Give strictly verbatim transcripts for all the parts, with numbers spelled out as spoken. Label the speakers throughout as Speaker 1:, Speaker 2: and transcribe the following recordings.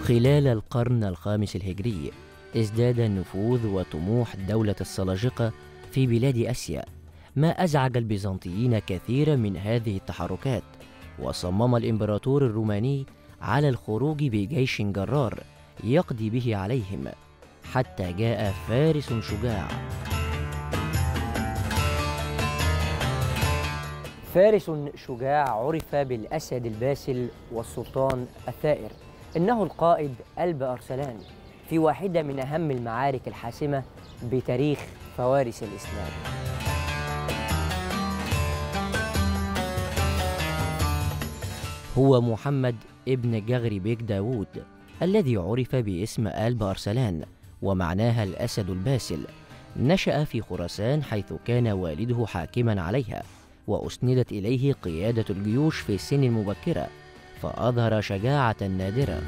Speaker 1: خلال القرن الخامس الهجري ازداد النفوذ وطموح دولة السلاجقة في بلاد آسيا، ما أزعج البيزنطيين كثيرا من هذه التحركات، وصمم الإمبراطور الروماني على الخروج بجيش جرار يقضي به عليهم، حتى جاء فارس شجاع.
Speaker 2: فارس شجاع عرف بالأسد الباسل والسلطان الثائر، إنه القائد ألب أرسلان في واحدة من أهم المعارك الحاسمة بتاريخ فوارس الإسلام.
Speaker 1: هو محمد ابن جغري بيك داوود الذي عرف باسم ألب أرسلان ومعناها الأسد الباسل. نشأ في خراسان حيث كان والده حاكما عليها، وأسندت إليه قيادة الجيوش في السن المبكرة، فأظهر شجاعة نادرة.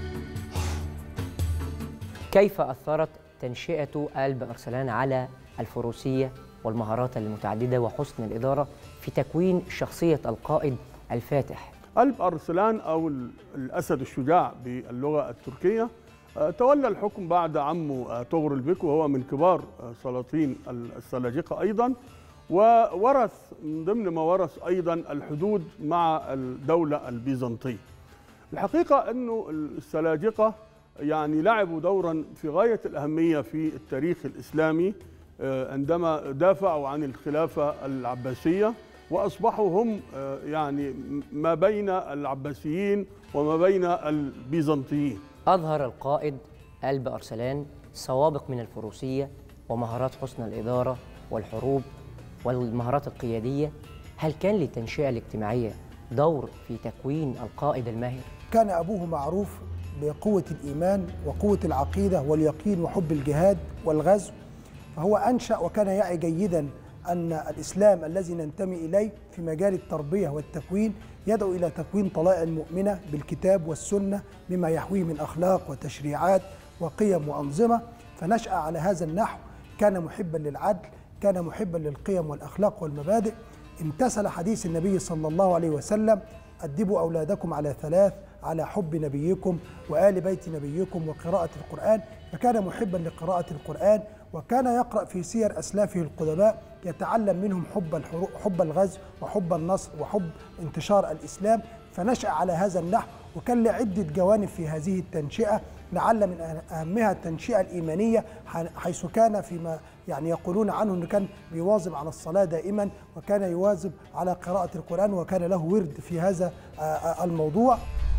Speaker 2: كيف أثرت تنشئة ألب أرسلان على الفروسية والمهارات المتعددة وحسن الإدارة في تكوين شخصية القائد الفاتح؟
Speaker 3: ألب أرسلان أو الأسد الشجاع باللغة التركية تولى الحكم بعد عمه طغرل بيك، وهو من كبار سلاطين السلاجقة أيضا، وورث من ضمن ما ورث أيضا الحدود مع الدولة البيزنطية. الحقيقة أنه السلاجقة يعني لعبوا دورا في غاية الأهمية في التاريخ الإسلامي عندما دافعوا عن الخلافة العباسية، وأصبحوا هم يعني ما بين العباسيين وما بين البيزنطيين.
Speaker 2: أظهر القائد ألب أرسلان سوابق من الفروسية ومهارات حسن الإدارة والحروب والمهارات القيادية. هل كان للتنشئة الاجتماعية دور في تكوين القائد الماهر؟
Speaker 4: كان أبوه معروف بقوة الإيمان وقوة العقيدة واليقين وحب الجهاد والغزو، فهو أنشأ وكان يعي جيدا أن الإسلام الذي ننتمي إليه في مجال التربية والتكوين يدعو إلى تكوين طلائع مؤمنة بالكتاب والسنة بما يحويه من أخلاق وتشريعات وقيم وأنظمة، فنشأ على هذا النحو. كان محبا للعدل، كان محبا للقيم والأخلاق والمبادئ، امتثل حديث النبي صلى الله عليه وسلم: أدبوا أولادكم على ثلاث، على حب نبيكم وآل بيت نبيكم وقراءة القرآن. فكان محبا لقراءة القرآن، وكان يقرأ في سير أسلافه القدماء يتعلم منهم حب حب الغزو وحب النصر وحب انتشار الإسلام، فنشأ على هذا النحو. وكان له عدة جوانب في هذه التنشئة، لعل من أهمها التنشئة الإيمانية، حيث كان فيما يعني يقولون عنه أنه كان بيواظب على الصلاة دائما، وكان يواظب على قراءة القرآن، وكان له ورد في هذا الموضوع.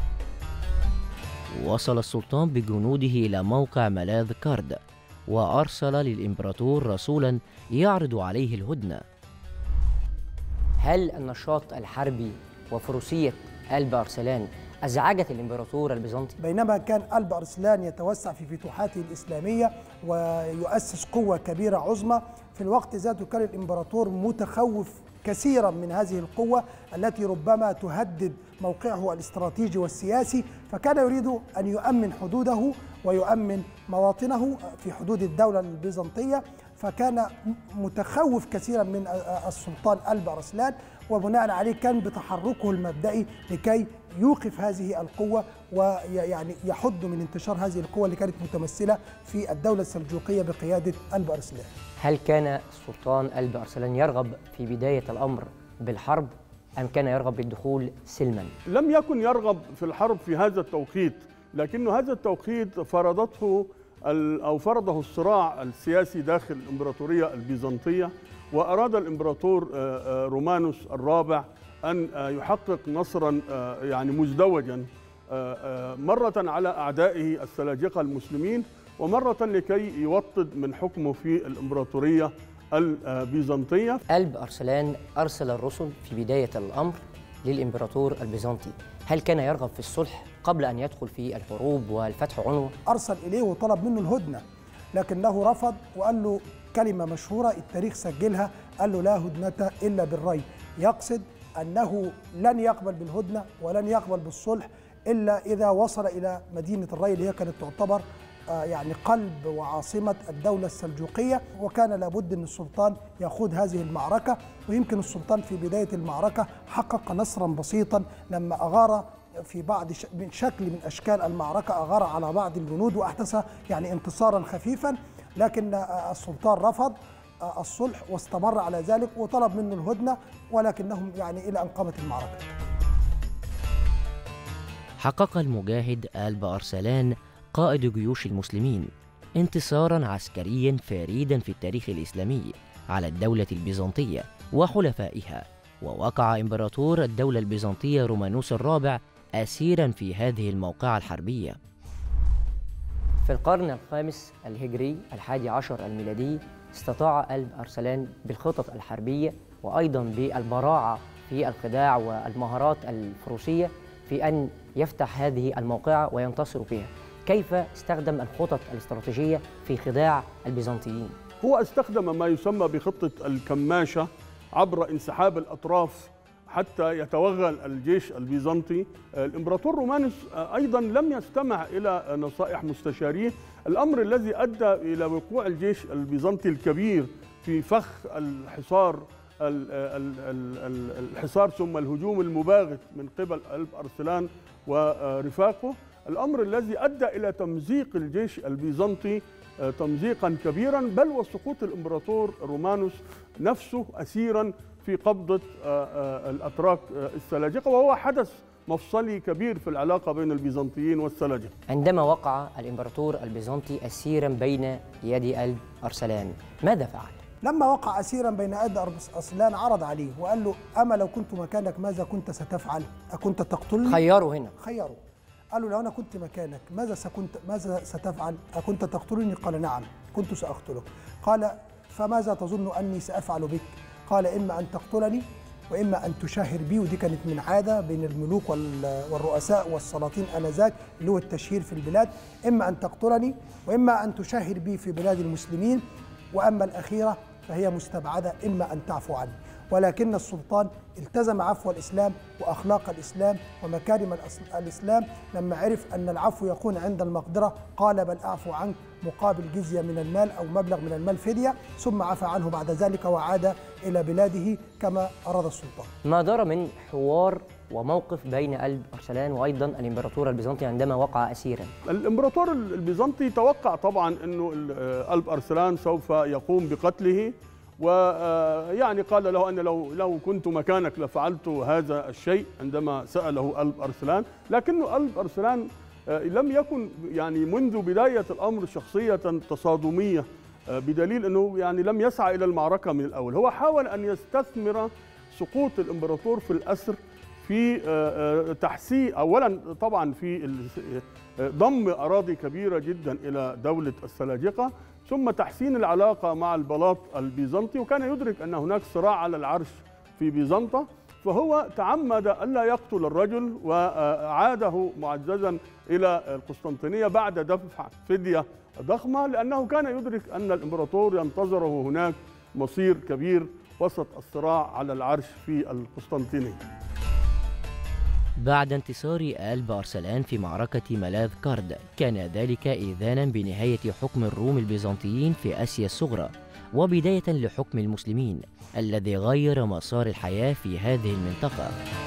Speaker 1: وصل السلطان بجنوده إلى موقع ملاذ كرد، وأرسل للإمبراطور رسولا يعرض عليه الهدنة.
Speaker 2: هل النشاط الحربي وفروسية ألب أرسلان أزعجت الإمبراطور البيزنطي؟
Speaker 4: بينما كان ألب أرسلان يتوسع في فتوحاته الإسلامية ويؤسس قوة كبيرة عظمى، في الوقت ذاته كان الإمبراطور متخوف كثيرا من هذه القوة التي ربما تهدد موقعه الاستراتيجي والسياسي، فكان يريد أن يؤمن حدوده ويؤمن مواطنه في حدود الدولة البيزنطية، فكان متخوف كثيرا من السلطان ألب أرسلان، وبناء عليه كان بتحركه المبدئي لكي يوقف هذه القوة ويعني يحد من انتشار هذه القوة اللي كانت متمثلة في الدولة السلجوقية بقيادة ألب أرسلان.
Speaker 2: هل كان السلطان ألب أرسلان يرغب في بداية الأمر بالحرب أم كان يرغب بالدخول سلما؟
Speaker 3: لم يكن يرغب في الحرب في هذا التوقيت، لكن هذا التوقيت فرضته أو فرضه الصراع السياسي داخل الإمبراطورية البيزنطية، وأراد الإمبراطور رومانوس الرابع أن يحقق نصرا يعني مزدوجا، مرة على أعدائه السلاجقة المسلمين، ومرة لكي يوطد من حكمه في الإمبراطورية البيزنطية.
Speaker 2: ألب أرسلان أرسل الرسل في بداية الأمر للإمبراطور البيزنطي، هل كان يرغب في الصلح قبل أن يدخل في الحروب والفتح عنوة؟
Speaker 4: أرسل إليه وطلب منه الهدنة، لكنه رفض وقال له كلمة مشهورة التاريخ سجلها، قال له: لا هدنة إلا بالري، يقصد أنه لن يقبل بالهدنة ولن يقبل بالصلح إلا إذا وصل إلى مدينة الري اللي هي كانت تعتبر يعني قلب وعاصمة الدولة السلجوقية، وكان لابد أن السلطان يخوض هذه المعركة. ويمكن السلطان في بداية المعركة حقق نصرا بسيطا لما أغار في بعض ش... من شكل من أشكال المعركة أغار على بعض الجنود وأحدث يعني انتصارا خفيفا، لكن السلطان رفض الصلح واستمر على ذلك وطلب منه الهدنة، ولكنهم يعني إلى أن قامت المعركة.
Speaker 1: حقق المجاهد قلب أرسلان قائد جيوش المسلمين انتصارا عسكريا فريدا في التاريخ الإسلامي على الدولة البيزنطية وحلفائها، ووقع إمبراطور الدولة البيزنطية رومانوس الرابع أسيرا في هذه الموقعة الحربية.
Speaker 2: في القرن الخامس الهجري الحادي عشر الميلادي استطاع قلب أرسلان بالخطط الحربية وأيضا بالبراعة في الخداع والمهارات الفروسية في أن يفتح هذه الموقعة وينتصر فيها. كيف استخدم الخطط الاستراتيجية في خداع البيزنطيين؟
Speaker 3: هو استخدم ما يسمى بخطة الكماشة عبر انسحاب الأطراف حتى يتوغل الجيش البيزنطي. الإمبراطور رومانوس أيضا لم يستمع إلى نصائح مستشاريه، الأمر الذي أدى إلى وقوع الجيش البيزنطي الكبير في فخ الحصار الحصار ثم الهجوم المباغت من قبل قلب أرسلان ورفاقه، الأمر الذي أدى إلى تمزيق الجيش البيزنطي تمزيقا كبيرا، بل وسقوط الإمبراطور رومانوس نفسه أسيرا في قبضة الأتراك السلاجقة، وهو حدث مفصلي كبير في العلاقة بين البيزنطيين والسلاجقة.
Speaker 2: عندما وقع الإمبراطور البيزنطي أسيرا بين يدي قلب أرسلان ماذا فعل؟
Speaker 4: لما وقع أسيرا بين يدي أرسلان عرض عليه وقال له: أما لو كنت مكانك ماذا كنت ستفعل؟ أكنت تقتلني؟
Speaker 2: خيره هنا
Speaker 4: خيره قال له: لو أنا كنت مكانك ماذا سكنت ماذا ستفعل؟ أكنت تقتلني؟ قال: نعم كنت سأقتلك. قال: فماذا تظن أني سأفعل بك؟ قال: إما أن تقتلني وإما أن تشهر بي، ودي كانت من عادة بين الملوك والرؤساء والسلاطين آنذاك اللي هو التشهير في البلاد، إما أن تقتلني وإما أن تشهر بي في بلاد المسلمين، وأما الأخيرة فهي مستبعدة، إما أن تعفو عني. ولكن السلطان التزم عفو الإسلام وأخلاق الإسلام ومكارم الإسلام، لما عرف أن العفو يكون عند المقدرة قال: بل أعفو عنك مقابل جزية من المال أو مبلغ من المال فدية، ثم عفى عنه بعد ذلك وعاد إلى بلاده كما أراد السلطان.
Speaker 2: ما دار من حوار وموقف بين قلب أرسلان وأيضا الإمبراطور البيزنطي عندما وقع أسيرا؟
Speaker 3: الإمبراطور البيزنطي توقع طبعا أنه قلب أرسلان سوف يقوم بقتله، ويعني قال له: أن لو لو كنت مكانك لفعلت هذا الشيء عندما سأله قلب أرسلان، لكنه قلب أرسلان لم يكن يعني منذ بداية الأمر شخصية تصادمية، بدليل أنه يعني لم يسعى إلى المعركة من الأول. هو حاول أن يستثمر سقوط الإمبراطور في الأسر في تحسين، أولا طبعا في ضم أراضي كبيرة جدا إلى دولة السلاجقة، ثم تحسين العلاقة مع البلاط البيزنطي، وكان يدرك أن هناك صراع على العرش في بيزنطة، فهو تعمد ألا يقتل الرجل وعاده معززا إلى القسطنطينية بعد دفع فدية ضخمة، لأنه كان يدرك أن الإمبراطور ينتظره هناك مصير كبير وسط الصراع على العرش في القسطنطينية.
Speaker 1: بعد انتصار قلب أرسلان في معركة ملاذ كارد، كان ذلك إذانا بنهاية حكم الروم البيزنطيين في آسيا الصغرى وبداية لحكم المسلمين الذي غير مسار الحياة في هذه المنطقة.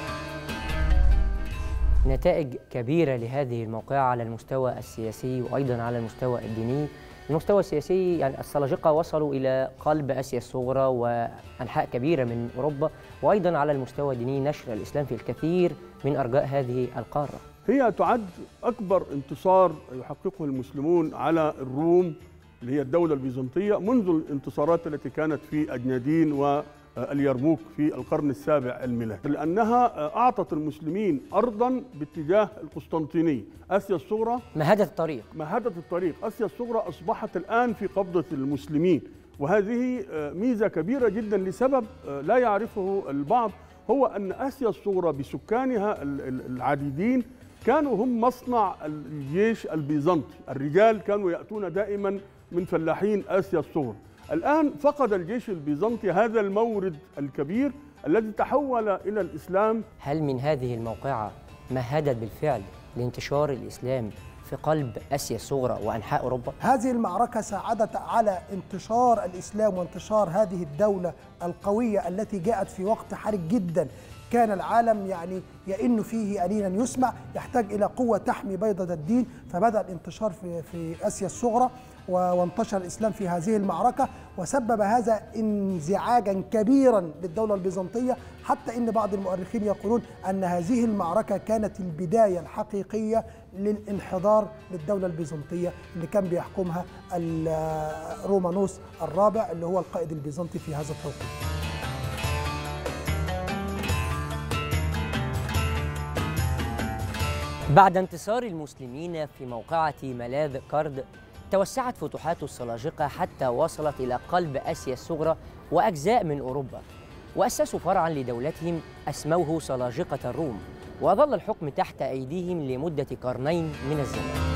Speaker 2: نتائج كبيرة لهذه الموقعة على المستوى السياسي وأيضا على المستوى الديني. المستوى السياسي يعني السلاجقة وصلوا إلى قلب آسيا الصغرى وأنحاء كبيرة من أوروبا، وأيضا على المستوى الديني نشر الإسلام في الكثير من أرجاء هذه القارة.
Speaker 3: هي تعد أكبر انتصار يحققه المسلمون على الروم اللي هي الدولة البيزنطية منذ الانتصارات التي كانت في أجنادين واليرموك في القرن السابع الميلادي، لأنها أعطت المسلمين أرضاً باتجاه القسطنطينية. آسيا الصغرى
Speaker 2: مهدت الطريق
Speaker 3: مهدت الطريق آسيا الصغرى أصبحت الآن في قبضة المسلمين، وهذه ميزة كبيرة جداً لسبب لا يعرفه البعض، هو أن آسيا الصغرى بسكانها العديدين كانوا هم مصنع الجيش البيزنطي، الرجال كانوا يأتون دائماً من فلاحين آسيا الصغرى. الآن فقد الجيش البيزنطي هذا المورد الكبير الذي تحول إلى الإسلام.
Speaker 2: هل من هذه الموقعة مهدت بالفعل لانتشار الإسلام في قلب آسيا الصغرى وأنحاء أوروبا؟
Speaker 4: هذه المعركة ساعدت على انتشار الإسلام وانتشار هذه الدولة القوية التي جاءت في وقت حرج جدا كان العالم يعني يئن فيه أنينا يسمع، يحتاج إلى قوة تحمي بيضة الدين، فبدأ الانتشار في في آسيا الصغرى وانتشر الإسلام في هذه المعركة، وسبب هذا انزعاجا كبيرا للدولة البيزنطية، حتى إن بعض المؤرخين يقولون أن هذه المعركة كانت البداية الحقيقية للانحدار للدولة البيزنطية اللي كان بيحكمها رومانوس الرابع اللي هو القائد البيزنطي في هذا التوقيت.
Speaker 2: بعد انتصار المسلمين في موقعة ملاذ قرد، توسعت فتوحات السلاجقة حتى وصلت إلى قلب آسيا الصغرى وأجزاء من أوروبا، وأسسوا فرعاً لدولتهم أسموه سلاجقة الروم، وظل الحكم تحت أيديهم لمدة قرنين من الزمن.